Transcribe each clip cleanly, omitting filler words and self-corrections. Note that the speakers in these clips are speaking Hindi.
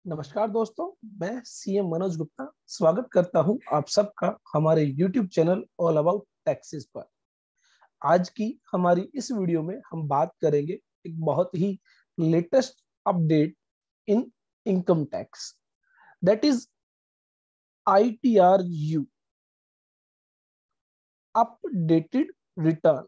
नमस्कार दोस्तों, मैं सीएम मनोज गुप्ता स्वागत करता हूं आप सबका हमारे YouTube channel all about taxes पर। आज की हमारी इस वीडियो में हम बात करेंगे एक बहुत ही latest update in income tax, that is ITRU, updated return.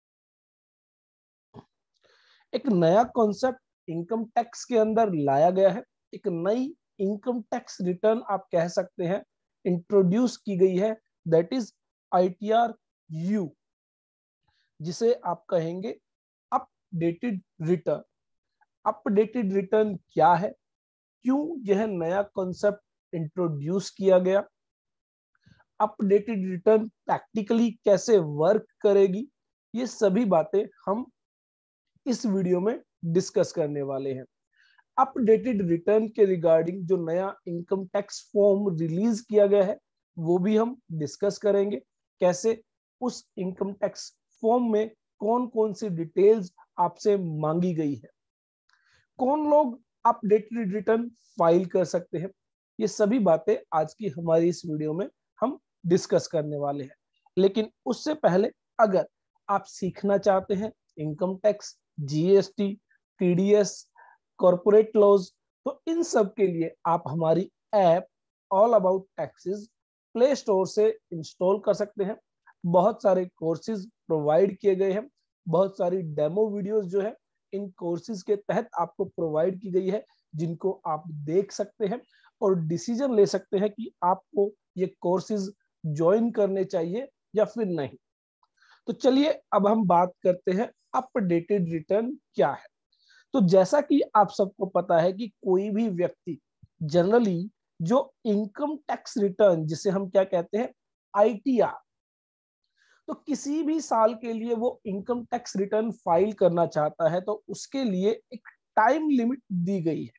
एक नया कॉन्सेप्ट इनकम टैक्स के अंदर लाया गया है। एक नई इनकम टैक्स रिटर्न आप कह सकते हैं इंट्रोड्यूस की गई है, दैट इज ITRU, जिसे आप कहेंगे अपडेटेड रिटर्न। अपडेटेड रिटर्न क्या है, क्यों यह नया कॉन्सेप्ट इंट्रोड्यूस किया गया, अपडेटेड रिटर्न प्रैक्टिकली कैसे वर्क करेगी, ये सभी बातें हम इस वीडियो में डिस्कस करने वाले हैं। अपडेटेड रिटर्न के रिगार्डिंग जो नया इनकम टैक्स फॉर्म रिलीज किया गया है वो भी हम डिस्कस करेंगे। कैसे उस इनकम टैक्स फॉर्म में कौन कौन सी डिटेल्स आपसे मांगी गई है, कौन लोग अपडेटेड रिटर्न फाइल कर सकते हैं, ये सभी बातें आज की हमारी इस वीडियो में हम डिस्कस करने वाले हैं। लेकिन उससे पहले अगर आप सीखना चाहते हैं income tax, GST, TDS, corporate laws, तो इन सब के लिए आप हमारी app all about taxes play store से इंस्टॉल कर सकते हैं। बहुत सारे कोर्सेज प्रोवाइड किए गए हैं, बहुत सारी डेमो वीडियोस जो है इन कोर्सेज के तहत आपको प्रोवाइड की गई है, जिनको आप देख सकते हैं और डिसीजन ले सकते हैं कि आपको ये कोर्सेज ज्वाइन करने चाहिए या फिर नहीं। तो चलिए अब हम बात करते हैं अपडेटेड रिटर्न क्या है। तो जैसा कि आप सबको पता है कि कोई भी व्यक्ति जनरली जो इनकम टैक्स रिटर्न, जिसे हम क्या कहते हैं ITR, तो किसी भी साल के लिए वो इनकम टैक्स रिटर्न फाइल करना चाहता है तो उसके लिए एक टाइम लिमिट दी गई है।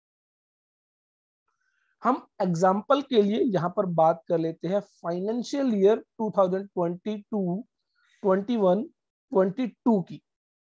हम एग्जाम्पल के लिए यहां पर बात कर लेते हैं फाइनेंशियल ईयर 2022, 21, 22 की।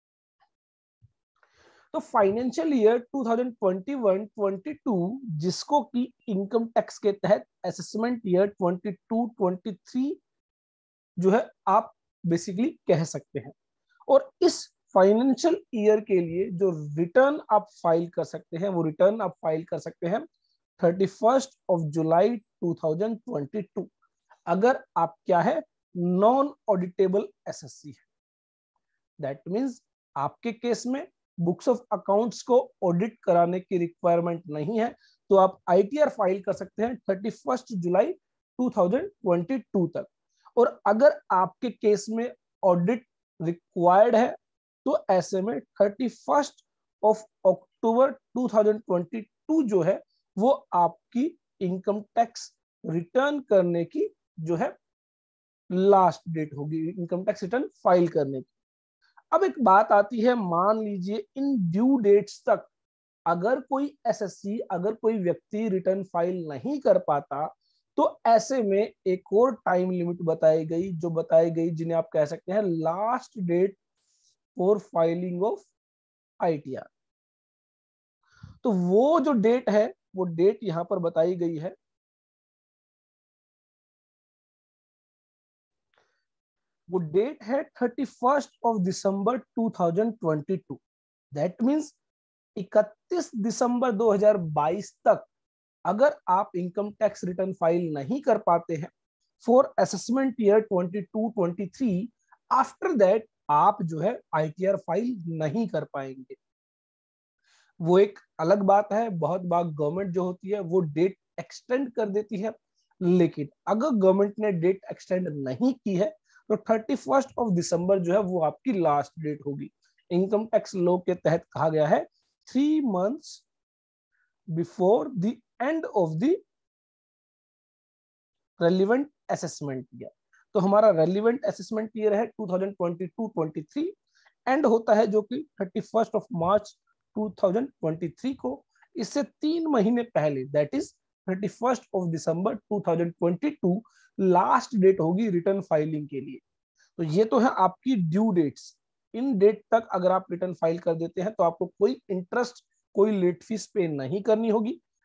तो फाइनेंशियल ईयर 2021-22 जिसको कि इनकम टैक्स के तहत असेसमेंट ईयर 22-23 जो है आप बेसिकली कह सकते हैं। और इस फाइनेंशियल ईयर के लिए जो रिटर्न आप फाइल कर सकते हैं वो रिटर्न आप फाइल कर सकते हैं 31 जुलाई 2022, अगर आप क्या है नॉन ऑडिटेबल SSC है। दैट मीन्स आपके केस में बुक्स ऑफ अकाउंट्स को ऑडिट कराने की रिक्वायरमेंट नहीं है, तो आप ITR फाइल कर सकते हैं 31 जुलाई 2022 तक। और अगर आपके केस में ऑडिट रिक्वायर्ड है तो ऐसे में 31 अक्टूबर 2022 जो है वो आपकी इनकम टैक्स रिटर्न करने की जो है लास्ट डेट होगी, इनकम टैक्स रिटर्न फाइल करने की। अब एक बात आती है, मान लीजिए इन ड्यू डेट्स तक अगर कोई SSC, अगर कोई व्यक्ति रिटर्न फाइल नहीं कर पाता तो ऐसे में एक और टाइम लिमिट बताई गई, जो बताई गई जिन्हें आप कह सकते हैं last date for filing of ITR। तो वो जो डेट है वो डेट यहां पर बताई गई है, वो डेट है 31 दिसंबर 2022। दैट मीन्स 31 दिसंबर 2022 तक अगर आप इनकम टैक्स रिटर्न फाइल नहीं कर पाते हैं for assessment year 22-23, after that आप जो है ITR फाइल नहीं कर पाएंगे। वो एक अलग बात है, बहुत बार गवर्नमेंट जो होती है वो डेट एक्सटेंड कर देती है, लेकिन अगर गवर्नमेंट ने डेट एक्सटेंड नहीं की है तो 31 दिसंबर जो है वो आपकी लास्ट डेट होगी। इनकम टैक्स लॉ के तहत कहा गया है 3 months before the end of the relevant assessment year. तो हमारा रेलिवेंट असेसमेंट ईयर है 2022-23, एंड होता है जो कि 31 मार्च 2023 को। इससे 3 महीने पहले, दैट इज 31 दिसंबर 2022 लास्ट डेट होगी रिटर्न फाइलिंग के लिए। तो ये तो है आपकी ड्यू डेट्स। इन डेट तक अगर आप रिटर्न फाइल कर देते हैं तो आपको कोई इंटरेस्ट, कोई लेट फीस पे नहीं करनी होगी।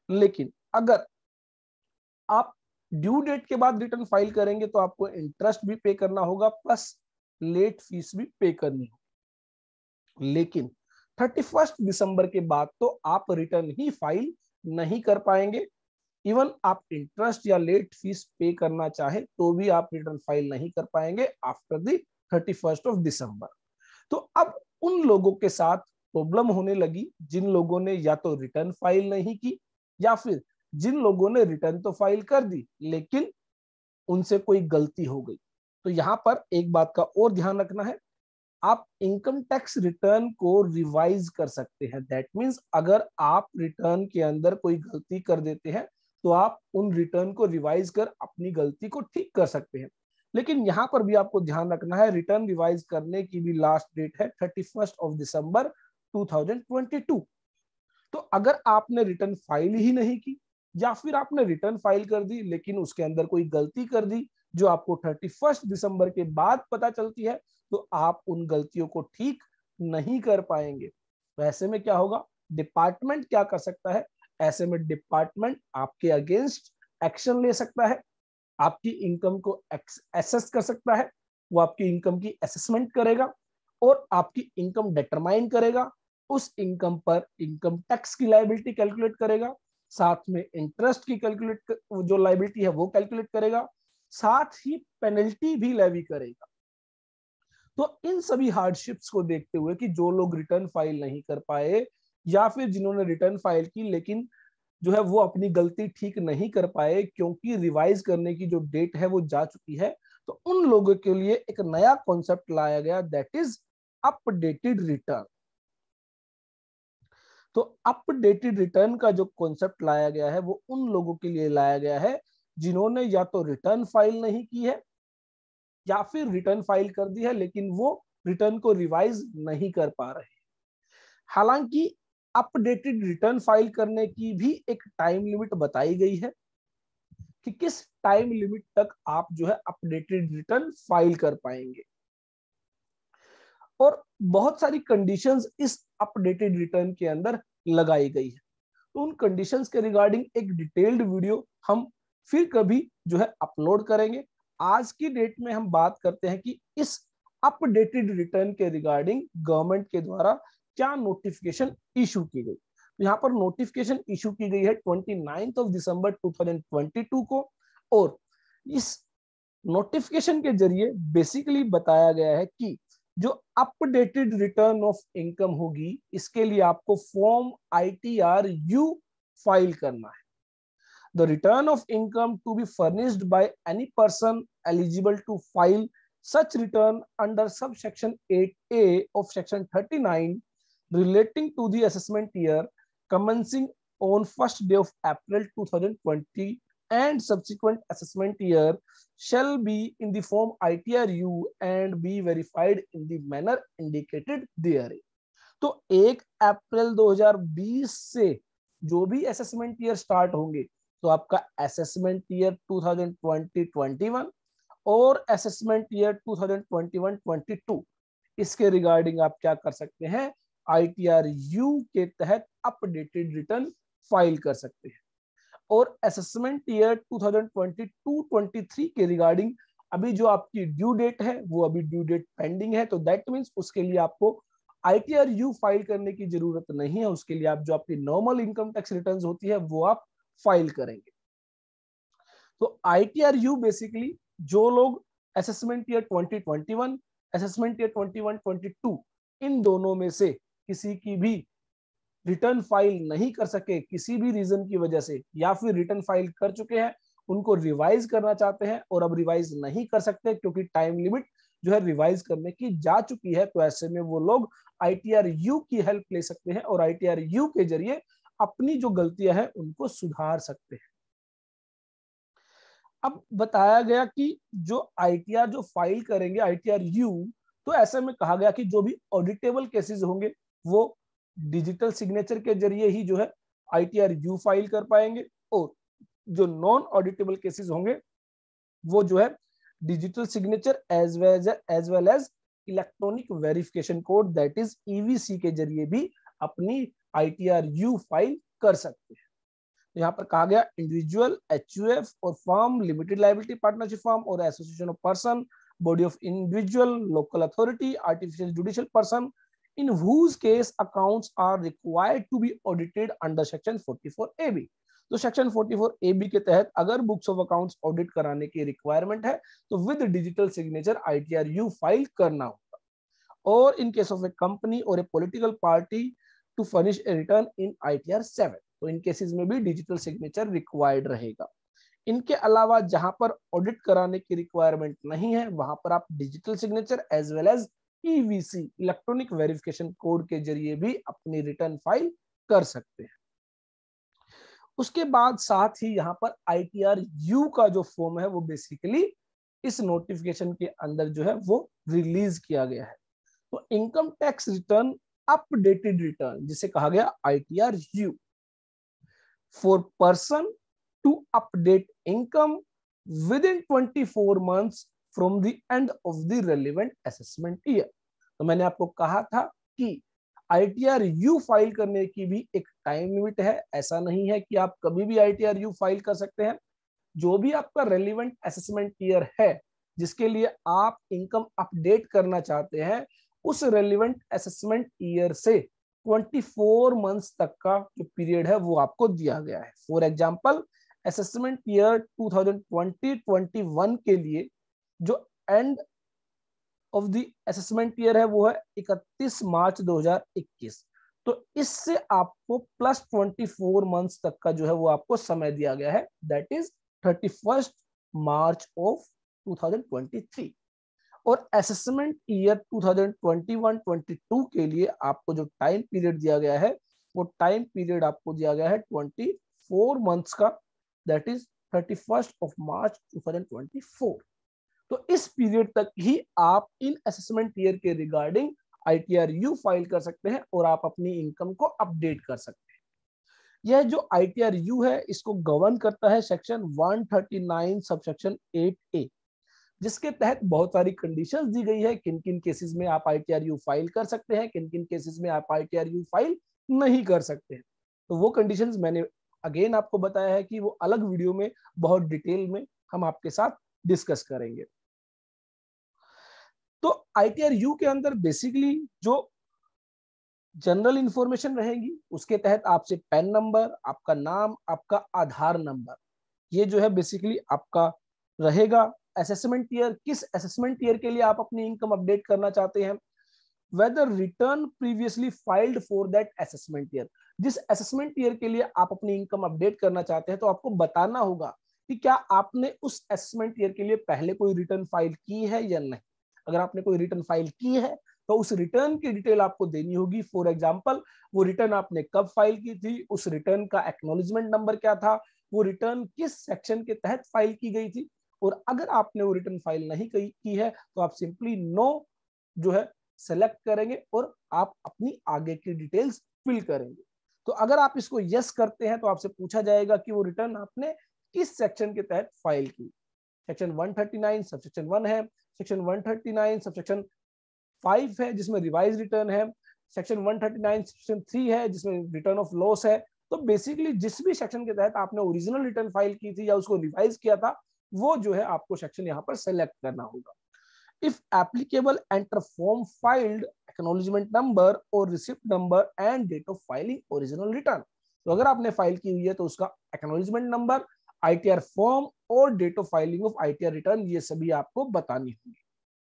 लेकिन अगर आप ड्यू डेट के बाद रिटर्न फाइल करेंगे तो आपको इंटरेस्ट भी पे करना होगा प्लस लेट फीस भी पे करनी होगी। लेकिन 31 दिसंबर के बाद तो आप रिटर्न ही फाइल नहीं कर पाएंगे। इवन आप इंटरेस्ट या लेट फीस पे करना चाहे तो भी आप रिटर्न फाइल नहीं कर पाएंगे आफ्टर द 31 ऑफ दिसंबर। तो अब उन लोगों के साथ प्रॉब्लम होने लगी जिन लोगों ने या तो रिटर्न फाइल नहीं की या फिर जिन लोगों ने रिटर्न तो फाइल कर दी लेकिन उनसे कोई गलती हो गई। तो यहाँ पर एक बात का और ध्यान रखना है, आप इनकम टैक्स रिटर्न को रिवाइज कर सकते हैं। दैट मीन्स अगर आप रिटर्न के अंदर कोई गलती कर देते हैं तो आप उन रिटर्न को रिवाइज कर अपनी गलती को ठीक कर सकते हैं। लेकिन यहां पर भी आपको ध्यान रखना है, रिटर्न रिवाइज करने की भी लास्ट डेट है 31 ऑफ दिसंबर 2022। तो अगर आपने रिटर्न फाइल ही नहीं की या फिर आपने रिटर्न फाइल कर दी लेकिन उसके अंदर कोई गलती कर दी जो आपको 31 दिसंबर के बाद पता चलती है, तो आप उन गलतियों को ठीक नहीं कर पाएंगे। तो ऐसे में क्या होगा, डिपार्टमेंट क्या कर सकता है, ऐसे में डिपार्टमेंट आपके अगेंस्ट एक्शन ले सकता है, आपकी इनकम को एसेस कर सकता है, वो आपकी इनकम की असेसमेंट करेगा और आपकी इनकम डिटरमाइन करेगा। उस इनकम पर इनकम टैक्स की लायबिलिटी कैलकुलेट करेगा, साथ में इंटरेस्ट की कैलकुलेट जो लायबिलिटी है वो कैलकुलेट करेगा, साथ ही पेनल्टी भी लेवी करेगा। तो इन सभी हार्डशिप्स को देखते हुए कि जो लोग रिटर्न फाइल नहीं कर पाए या फिर जिन्होंने रिटर्न फाइल की लेकिन जो है वो अपनी गलती ठीक नहीं कर पाए क्योंकि रिवाइज करने की जो डेट है वो जा चुकी है, तो उन लोगों के लिए एक नया कॉन्सेप्ट लाया गया, दैट इज अपडेटेड रिटर्न। तो अपडेटेड रिटर्न का जो कॉन्सेप्ट लाया गया है वो उन लोगों के लिए लाया गया है जिन्होंने या तो रिटर्न फाइल नहीं की है या फिर रिटर्न फाइल कर दी है लेकिन वो रिटर्न को रिवाइज नहीं कर पा रहे। हालांकि अपडेटेड रिटर्न फाइल करने की भी एक टाइम लिमिट बताई गई है कि किस टाइम लिमिट तक आप जो है अपडेटेड रिटर्न फाइल कर पाएंगे, और बहुत सारी कंडीशंस इस अपडेटेड रिटर्न के अंदर लगाई गई है। तो उन कंडीशंस के रिगार्डिंग एक डिटेल्ड वीडियो हम फिर कभी जो है अपलोड करेंगे। आज की डेट में हम बात करते हैं कि इस अपडेटेड रिटर्न के रिगार्डिंग गवर्नमेंट के द्वारा क्या नोटिफिकेशन इशू की गई। तो यहाँ पर नोटिफिकेशन इशू की गई है 29 ऑफ दिसंबर 2022 को, और इस नोटिफिकेशन के जरिए बेसिकली बताया गया है कि जो अपडेटेड रिटर्न ऑफ इनकम होगी इसके लिए आपको फॉर्म ITRU फाइल करना है। The return of income to be furnished by any person eligible to file such return under subsection 8A of section 39 relating to the assessment year commencing on 1st day of April 2020 and subsequent assessment year shall be in the form ITRU and be verified in the manner indicated therein। तो 1 अप्रैल 2020 से जो भी असेसमेंट ईयर स्टार्ट होंगे तो आपका असेसमेंट ईयर 2020-21 और असेसमेंट ईयर 2021-22 इसके रिगार्डिंग आप क्या कर सकते हैं, ITRU के तहत अपडेटेड रिटर्न फाइल कर सकते हैं। और असेसमेंट ईयर 2022-23 के रिगार्डिंग अभी जो आपकी ड्यू डेट है वो अभी ड्यू डेट पेंडिंग है, तो दैट मीन्स उसके लिए आपको ITRU फाइल करने की जरूरत नहीं है। उसके लिए आप जो आपकी नॉर्मल इनकम टैक्स रिटर्न्स होती है वो आप फाइल करेंगे। तो ITRU बेसिकली जो लोग असेसमेंट ईयर 2021, असेसमेंट ईयर 21-22 इन दोनों में से किसी की भी रिटर्न फाइल नहीं कर सके किसी भी रीजन की वजह से, या फिर रिटर्न फाइल कर चुके हैं उनको रिवाइज करना चाहते हैं और अब रिवाइज नहीं कर सकते क्योंकि टाइम लिमिट जो है रिवाइज करने की जा चुकी है, तो ऐसे में वो लोग ITRU की हेल्प ले सकते हैं और ITRU के जरिए अपनी जो गलतियां हैं उनको सुधार सकते हैं। अब बताया गया कि जो ITR जो फाइल करेंगे ITRU, तो ऐसे में कहा गया कि जो भी ऑडिटेबल केसेस होंगे वो डिजिटल सिग्नेचर के जरिए ही जो है ITRU फाइल कर पाएंगे, और जो नॉन ऑडिटेबल केसेस होंगे वो जो है digital signature as well as electronic verification code that is EVC के जरिए भी अपनी ITRU फाइल कर सकते हैं। यहाँ पर कहा गया इंडिविजुअल, एचयूएफ और firm, limited liability partnership firm और association of person, body of individual, local authority, artificial judicial person in whose case accounts are required to be audited under section 44AB। तो सेक्शन 44AB के तहत अगर बुक्स ऑफ अकाउंट्स ऑडिट कराने की रिक्वायरमेंट है तो with digital signature ITRU file करना होगा। और in case of a company और a political party to furnish a return in ITR 7, तो इन केसेस में भी डिजिटल सिग्नेचर रिक्वायर्ड रहेगा। इनके अलावा जहां पर ऑडिट कराने की रिक्वायरमेंट नहीं है वहां पर आप digital signature as well as EVC, electronic verification code के जरिए भी अपनी रिटर्न फाइल कर सकते हैं। उसके बाद साथ ही यहाँ पर ITRU का जो फॉर्म है वो बेसिकली इस नोटिफिकेशन के अंदर जो है वो रिलीज किया गया है। तो income tax return updated return जिसे कहा गया ITRU for person to update income with in 24 months from the end of the relevant assessment year. तो मैंने आपको कहा था कि ITRU फाइल करने की भी एक टाइम लिमिट है, ऐसा नहीं है कि आप कभी भी ITRU फाइल कर सकते हैं। जो भी आपका रेलेवेंट असेसमेंट ईयर है जिसके लिए आप इनकम अपडेट करना चाहते हैं उस रेलेवेंट असेसमेंट ईयर से 24 months तक का जो पीरियड है वो आपको दिया गया है। फॉर एग्जाम्पल असेसमेंट ईयर 2020-21 के लिए जो end of the assessment year है वो है 31 मार्च 2021। तो इससे आपको प्लस 24 months तक का जो है वो आपको समय दिया गया है, दैट इज 31 मार्च ऑफ 2023। और असेसमेंट ईयर 2021-22 के लिए आपको जो टाइम पीरियड दिया गया है वो टाइम पीरियड आपको दिया गया है 24 months का, दैट इज 31 मार्च 2024। तो इस पीरियड तक ही आप इन असेसमेंट ईयर के रिगार्डिंग ITRU फाइल कर सकते हैं और आप अपनी इनकम को अपडेट कर सकते हैं। यह जो ITRU है इसको गवर्न करता है सेक्शन 139 सबसेक्शन 8A, जिसके तहत बहुत सारी कंडीशंस दी गई है किन किन केसेस में आप ITRU फाइल कर सकते हैं, किन किन केसेस में आप ITRU फाइल नहीं कर सकते हैं। तो वो कंडीशंस मैंने अगेन आपको बताया है कि वो अलग वीडियो में बहुत डिटेल में हम आपके साथ डिस्कस करेंगे। तो ITRU के अंदर बेसिकली जो जनरल इंफॉर्मेशन रहेगी उसके तहत आपसे पैन नंबर, आपका नाम, आपका आधार नंबर, ये जो है बेसिकली आपका रहेगा। असेसमेंट ईयर, किस असेसमेंट ईयर के लिए आप अपनी इनकम अपडेट करना चाहते हैं, whether return previously filed for that assessment year, जिस असेसमेंट ईयर के लिए आप अपनी इनकम अपडेट करना चाहते हैं तो आपको बताना होगा कि क्या आपने उस असेसमेंट ईयर के लिए पहले कोई रिटर्न फाइल की है या नहीं। अगर आपने कोई रिटर्न फाइल की है तो उस रिटर्न की डिटेल आपको देनी होगी। फॉर एग्जांपल वो रिटर्न आपने कब फाइल की थी, उस रिटर्न का एक्नॉलेजमेंट नंबर क्या था, वो रिटर्न किस सेक्शन के तहत फाइल की गई थी। और अगर आपने वो रिटर्न फाइल नहीं की है तो आप सिंपली नो जो है सेलेक्ट करेंगे और आप अपनी आगे की डिटेल्स फिल करेंगे। तो अगर आप इसको यस करते हैं तो आपसे पूछा जाएगा कि वो रिटर्न आपने किस सेक्शन के तहत फाइल की। सेक्शन 139 सबसेक्शन 1 है, सेक्शन 139 सबसेक्शन 5 है जिसमें रिवाइज रिटर्न है, सेक्शन 139 सेक्शन 3 है जिसमें रिटर्न ऑफ लॉस है। तो बेसिकली जिस भी सेक्शन के तहत आपने ओरिजिनल रिटर्न फाइल की थी या उसको रिवाइज किया था वो जो है आपको सेक्शन यहाँ पर सेलेक्ट करना होगा। If applicable enter form filed acknowledgement number और receipt number and date of filing original return. तो अगर आपने फाइल की हुई है तो उसका एक्नॉलेजमेंट नंबर, ITR फॉर्म और date of filing of ITR return ये सभी आपको बतानी होगी।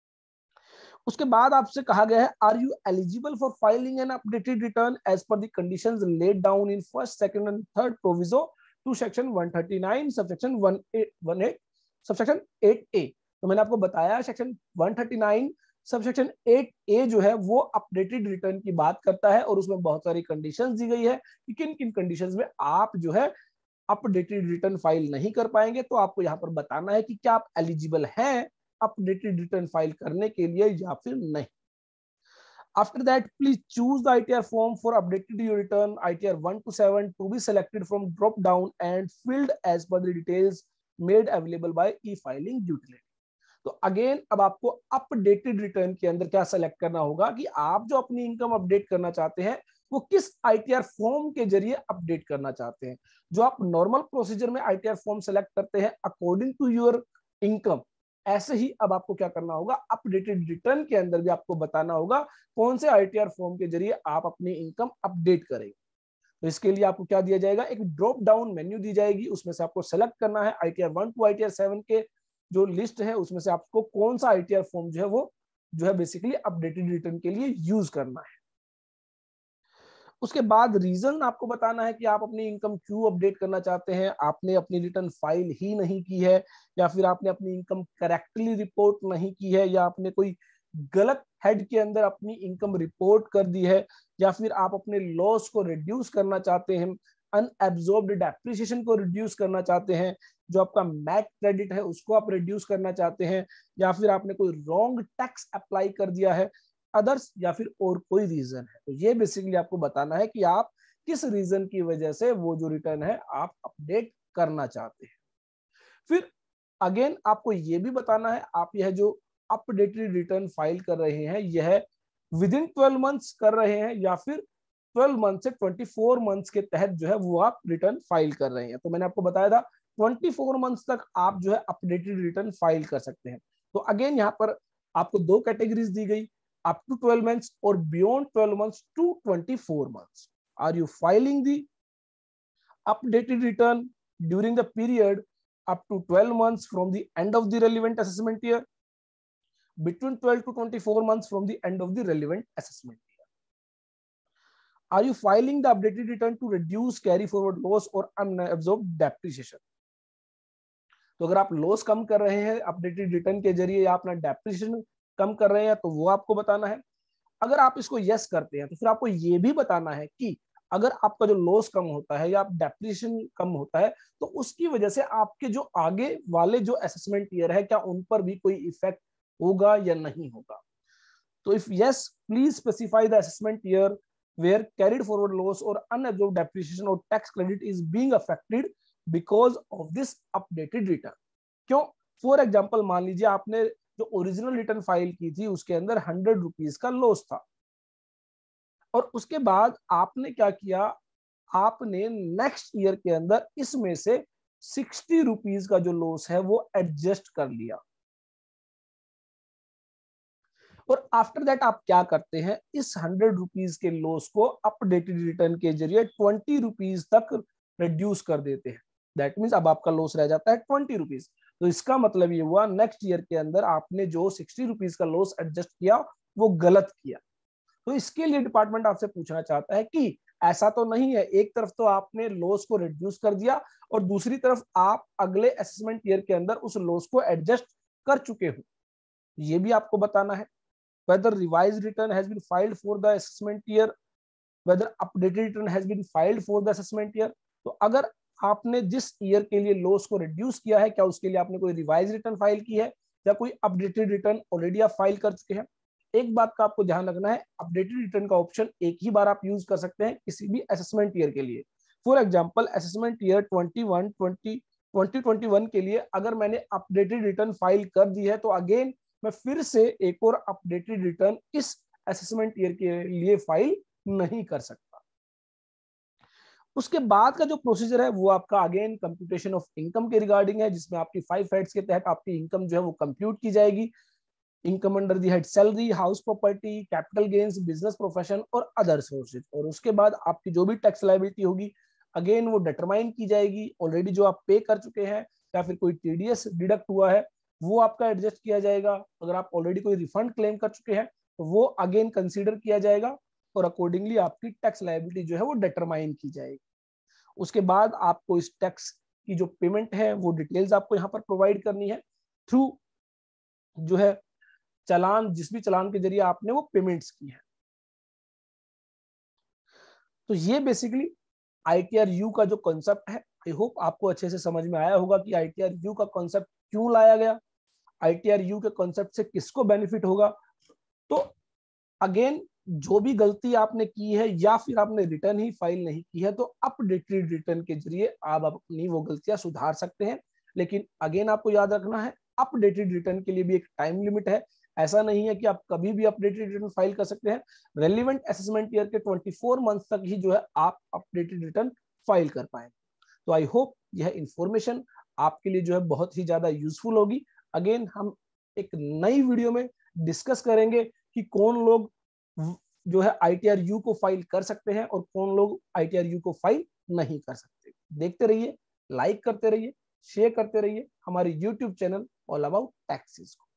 उसके बाद आपसे कहा गया है are you eligible for filing an updated return as per the conditions laid down in first, second and third proviso to section 139 subsection 18 subsection 8A। तो मैंने आपको बताया सेक्शन 139 सबसेक्शन 8A जो है वो अपडेटेड रिटर्न की बात करता है और उसमें बहुत सारी कंडीशंस दी गई है कि किन किन कंडीशंस में आप जो है अपडेटेड रिटर्न फाइल नहीं कर पाएंगे। तो आपको यहाँ पर बताना है कि क्या आप एलिजिबल हैं अपडेटेड रिटर्न फाइल करने के लिए या फिर नहीं। After that, please choose the ITR form for updated your return ITR 1 to 7 to be selected from drop down and filled as per the details made available by e-filing utility। तो अगेन अब आपको अपडेटेड रिटर्न के अंदर क्या सेलेक्ट करना होगा कि आप जो अपनी इनकम अपडेट करना चाहते हैं वो किस आईटीआर फॉर्म के जरिए अपडेट करना चाहते हैं। जो आप नॉर्मल प्रोसीजर में आईटीआर फॉर्म सेलेक्ट करते हैं अकॉर्डिंग टू योर इनकम, ऐसे ही अब आपको क्या करना होगा, अपडेटेड रिटर्न के अंदर भी आपको बताना होगा कौन से आईटीआर फॉर्म के जरिए आप अपनी इनकम अपडेट करेंगे। तो इसके लिए आपको क्या दिया जाएगा, एक ड्रॉप डाउन मेन्यू दी जाएगी, उसमें से आपको सेलेक्ट करना है आईटीआर 1 टू आईटीआर 7 के जो लिस्ट है उसमें से आपको कौन सा आईटीआर फॉर्म जो है वो जो है बेसिकली अपडेटेड रिटर्न के लिए यूज करना है। उसके बाद रीजन आपको बताना है कि आप अपनी इनकम क्यों अपडेट करना चाहते हैं। आपने अपनी रिटर्न फाइल ही नहीं की है, या फिर आपने अपनी इनकम करेक्टली रिपोर्ट नहीं की है, या आपने कोई गलत हेड के अंदर अपनी इनकम रिपोर्ट कर दी है, या फिर आप अपने लॉस को रिड्यूस करना चाहते हैं, अनएब्जॉर्ब्ड डेप्रिसिएशन को रिड्यूस करना चाहते हैं, जो आपका मैट क्रेडिट है उसको आप रिड्यूस करना चाहते हैं, या फिर आपने कोई रॉन्ग टैक्स अप्लाई कर दिया है, अदर्स, या फिर और कोई रीजन है। तो ये बेसिकली आपको बताना है कि आप किस रीजन की वजह से वो जो रिटर्न है आप अपडेट करना चाहते हैं। फिर अगेन आपको ये भी बताना है आप यह जो अपडेटेड रिटर्न फाइल कर रहे हैं यह विद इन 12 मंथ्स कर रहे हैं या फिर 12 मंथ से 24 मंथ्स के तहत जो है वो आप रिटर्न फाइल कर रहे हैं। तो मैंने आपको बताया था 24 मंथ्स तक आप जो है अपडेटेड रिटर्न फाइल कर सकते हैं। तो अगेन यहाँ पर आपको दो कैटेगरीज दी गई, up to 12 months or beyond 12 months to 24 months. Are you filing the updated return during the period up to 12 months from the end of the relevant assessment year, between 12 to 24 months from the end of the relevant assessment year? Are you filing the updated return to reduce carry forward loss or unabsorbed depreciation? तो अगर आप लॉस कम कर रहे हैं अपडेटेड रिटर्न के जरिए या अपना डेप्रिसिएशन कम कर रहे हैं तो वो आपको बताना है। अगर आप इसको यस करते हैं तो फिर आपको ये भी बताना है कि अगर आपका जो लॉस कम होता है या डेप्रिसिएशन कम होता है तो उसकी वजह से आपके जो आगे वाले जो असेसमेंट ईयर है क्या उन पर भी कोई इफेक्ट होगा या नहीं होगा। तो if yes please specify the assessment year where carried forward loss और अनअब्जॉर्ब्ड डेप्रिसिएशन और tax credit is being affected because of this updated return. क्यों? फॉर एग्जाम्पल मान लीजिए आपने जो ओरिजिनल रिटर्न फाइल की थी उसके अंदर 100 रुपीज का लॉस था और उसके बाद आपने क्या किया, आपने नेक्स्ट ईयर के अंदर इसमें से 60 रुपीज का जो लॉस है वो एडजस्ट कर लिया। और आफ्टर दैट आप क्या करते हैं, इस 100 रुपीज के लॉस को अपडेटेड रिटर्न के जरिए 20 रुपीज तक रिड्यूस कर देते हैं। दैट मीन्स अब आपका लॉस रह जाता है 20 रुपीज। तो इसका मतलब ये हुआ नेक्स्ट ईयर के अंदर आपने जो 60 रुपीज का लॉस एडजस्ट किया वो गलत किया। तो इसके लिए डिपार्टमेंट आपसे पूछना चाहता है कि ऐसा तो नहीं है, एक तरफ तो आपने लॉस को रिड्यूस कर दिया और दूसरी तरफ आप अगले असेसमेंट ईयर के अंदर उस लॉस को एडजस्ट कर चुके हो, ये भी आपको बताना है। whether revised return has been filed for the assessment year, whether updated return has been filed for the assessment year। तो अगर आपने जिस ईयर के लिए लॉस को रिड्यूस किया है क्या उसके लिए आपने कोई रिवाइज रिटर्न फाइल की है या कोई अपडेटेड रिटर्न ऑलरेडी आप फाइल कर चुके हैं। एक बात का आपको ध्यान रखना है, अपडेटेड रिटर्न का ऑप्शन एक ही बार आप यूज कर सकते हैं किसी भी असेसमेंट ईयर के लिए। फॉर एग्जांपल असेसमेंट ईयर 2021 के लिए अगर मैंने अपडेटेड रिटर्न फाइल कर दी है तो अगेन मैं फिर से एक और अपडेटेड रिटर्न इस असेसमेंट ईयर के लिए फाइल नहीं कर सकता। उसके बाद का जो प्रोसीजर है वो आपका अगेन कंप्यूटेशन ऑफ इनकम के रिगार्डिंग है, जिसमें आपकी 5 हेड्स के तहत आपकी इनकम जो है वो कंप्यूट की जाएगी। Income under the head salary, house property, capital gains, business profession और अदर सोर्सेज। और उसके बाद आपकी जो भी टैक्स लायबिलिटी होगी अगेन वो डिटरमाइन की जाएगी। ऑलरेडी जो आप पे कर चुके हैं या फिर कोई टीडीएस डिडक्ट हुआ है वो आपका एडजस्ट किया जाएगा। अगर आप ऑलरेडी कोई रिफंड क्लेम कर चुके हैं तो वो अगेन कंसीडर किया जाएगा और अकॉर्डिंगली आपकी टैक्स लायबिलिटी जो है वो डिटरमाइन की जाएगी। उसके बाद आपको इस टैक्स की जो पेमेंट है वो डिटेल्स आपको यहाँ पर प्रोवाइड करनी है थ्रू जो है चालान, जिस भी चालान के जरिए आपने वो पेमेंट्स की है। तो ये बेसिकली आईटीआर यू का जो कॉन्सेप्ट है, आई होप आपको अच्छे से समझ में आया होगा कि आईटीआर यू का कॉन्सेप्ट क्यों लाया गया, आईटीआर यू के कॉन्सेप्ट से किसको बेनिफिट होगा। तो अगेन जो भी गलती आपने की है या फिर आपने रिटर्न ही फाइल नहीं की है तो अपडेटेड रिटर्न के जरिए आप अपनी वो गलतियां सुधार सकते हैं। लेकिन अगेन आपको याद रखना है अपडेटेड रिटर्न के लिए भी एक टाइम लिमिट है। ऐसा नहीं है कि आप कभी भी अपडेटेड रिटर्न फाइल कर सकते हैं। रेलिवेंट असेसमेंट ईयर के 24 मंथ तक ही जो है आप अपडेटेड रिटर्न फाइल कर पाएंगे। तो आई होप यह इंफॉर्मेशन आपके लिए जो है बहुत ही ज्यादा यूजफुल होगी। अगेन हम एक नई वीडियो में डिस्कस करेंगे कि कौन लोग जो है ITR-U को फाइल कर सकते हैं और कौन लोग ITR-U को फाइल नहीं कर सकते। देखते रहिए, लाइक करते रहिए, शेयर करते रहिए हमारे YouTube channel all about taxes को।